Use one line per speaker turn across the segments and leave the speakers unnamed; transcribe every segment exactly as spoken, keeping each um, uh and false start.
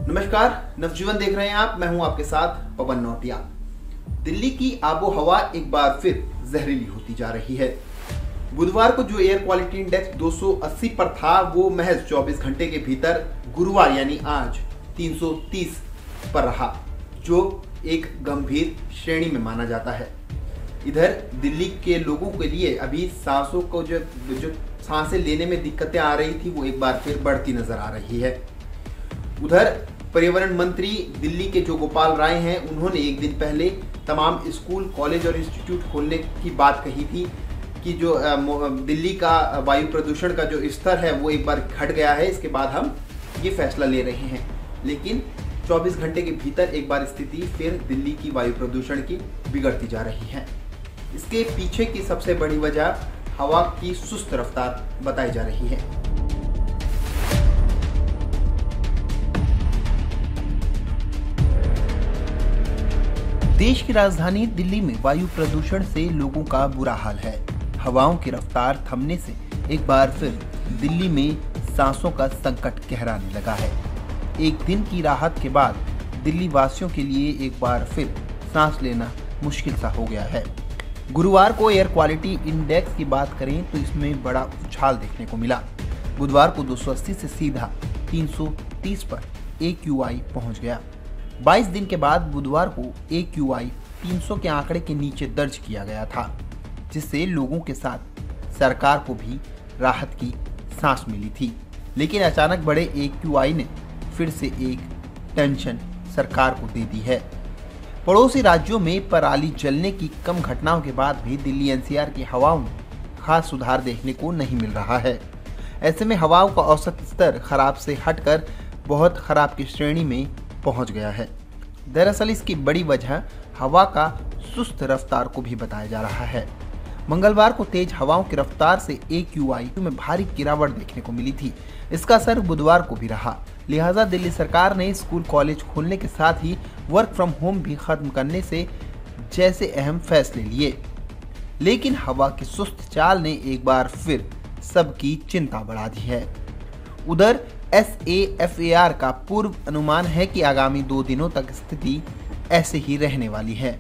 नमस्कार, नवजीवन देख रहे हैं आप। मैं हूं आपके साथ पवन नौटिया। दिल्ली की आबो हवा एक बार फिर जहरीली होती जा रही है। बुधवार को जो एयर क्वालिटी इंडेक्स दो सौ अस्सी पर था, वो महज चौबीस घंटे के भीतर गुरुवार यानी आज तीन सौ तीस पर रहा, जो एक गंभीर श्रेणी में माना जाता है। इधर दिल्ली के लोगों के लिए अभी सांसों को जो जो सांसें लेने में दिक्कतें आ रही थी, वो एक बार फिर बढ़ती नजर आ रही है। उधर पर्यावरण मंत्री दिल्ली के जो गोपाल राय हैं, उन्होंने एक दिन पहले तमाम स्कूल, कॉलेज और इंस्टीट्यूट खोलने की बात कही थी कि जो दिल्ली का वायु प्रदूषण का जो स्तर है वो एक बार घट गया है, इसके बाद हम ये फैसला ले रहे हैं। लेकिन चौबीस घंटे के भीतर एक बार स्थिति फिर दिल्ली की वायु प्रदूषण की बिगड़ती जा रही है। इसके पीछे की सबसे बड़ी वजह हवा की सुस्त रफ्तार बताई जा रही है। देश की राजधानी दिल्ली में वायु प्रदूषण से लोगों का बुरा हाल है। हवाओं की रफ्तार थमने से एक बार फिर दिल्ली में सांसों का संकट गहराने लगा है। एक दिन की राहत के बाद दिल्ली वासियों के लिए एक बार फिर सांस लेना मुश्किल सा हो गया है। गुरुवार को एयर क्वालिटी इंडेक्स की बात करें तो इसमें बड़ा उछाल देखने को मिला। बुधवार को दो सौ अस्सी से सीधा तीन सौ तीस पर ए क्यू आई पहुंच गया। बाईस दिन के बाद बुधवार को ए क्यू आई तीन सौ के आंकड़े के नीचे दर्ज किया गया था, जिससे लोगों के साथ सरकार को भी राहत की सांस मिली थी। लेकिन अचानक बढ़े ए क्यू आई ने फिर से एक टेंशन सरकार को दे दी है। पड़ोसी राज्यों में पराली जलने की कम घटनाओं के बाद भी दिल्ली एन सी आर की हवाओं में खास सुधार देखने को नहीं मिल रहा है। ऐसे में हवाओं का औसत स्तर खराब से हटकर बहुत खराब की श्रेणी में पहुंच गया है। दरअसल इसकी बड़ी वजह हवा का सुस्त रफ्तार को भी बताया जा रहा है। मंगलवार को तेज हवाओं की रफ्तार से ए क्यू आई में भारी गिरावट देखने को मिली थी। इसका असर बुधवार को भी रहा। लिहाजा दिल्ली सरकार ने स्कूल, कॉलेज खोलने के साथ ही वर्क फ्रॉम होम भी खत्म करने से जैसे अहम फैसले लिए। लेकिन हवा की सुस्त चाल ने एक बार फिर सबकी चिंता बढ़ा दी है। उधर S A F A R का पूर्व अनुमान है कि आगामी दो दिनों तक स्थिति ऐसे ही रहने वाली है।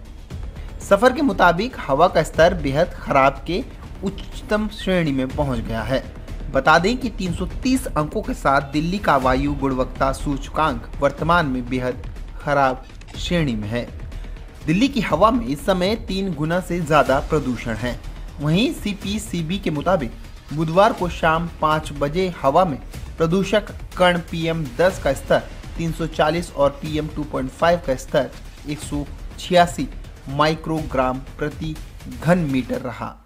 सफर के मुताबिक हवा का स्तर बेहद खराब के उच्चतम श्रेणी में पहुंच गया है। बता दें कि तीन सौ तीस अंकों के साथ दिल्ली का वायु गुणवत्ता सूचकांक वर्तमान में बेहद खराब श्रेणी में है। दिल्ली की हवा में इस समय तीन गुना से ज्यादा प्रदूषण है। वहीं सी पी सी बी के मुताबिक बुधवार को शाम पाँच बजे हवा में प्रदूषक कण पी एम दस का स्तर तीन सौ चालीस और P M two point five का स्तर एक सौ छियासी माइक्रोग्राम प्रति घन मीटर रहा।